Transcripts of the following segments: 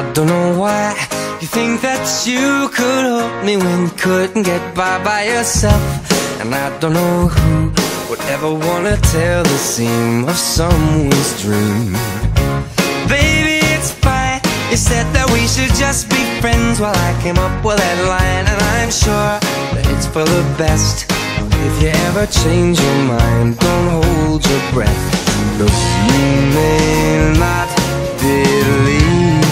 I don't know why you think that you could help me when you couldn't get by yourself. And I don't know who would ever wanna tell the seam of someone's dream. Baby, it's fine. You said that we should just be friends. Well, I came up with that line, and I'm sure that it's for the best. If you ever change your mind, don't hold your breath. Look, you may not believe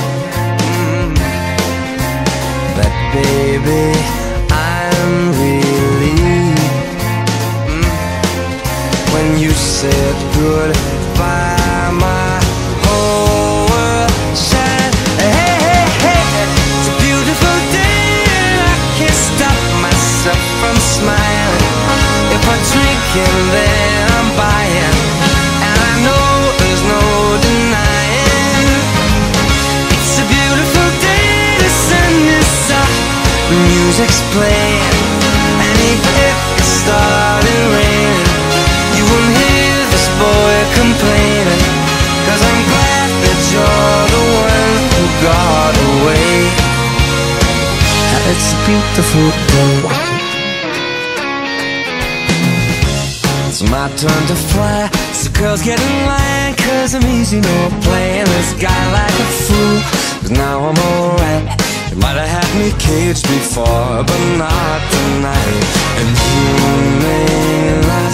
that, baby, I'm relieved when you said goodbye. My whole world shined. Hey, hey, hey, it's a beautiful day, and I can't stop myself from smiling. If I drink and then I'm buying, and I know there's no denying. It's a beautiful day, the sun is up, the music's playing, and even if it started raining, you won't hear this boy complaining, 'cause I'm glad that you're the one who got away. It's a beautiful day. It's my turn to fly, so girls get in line, 'cause I'm easy, no playing this guy like a fool. 'Cause now I'm alright. You might have had me caged before, but not tonight. And you may not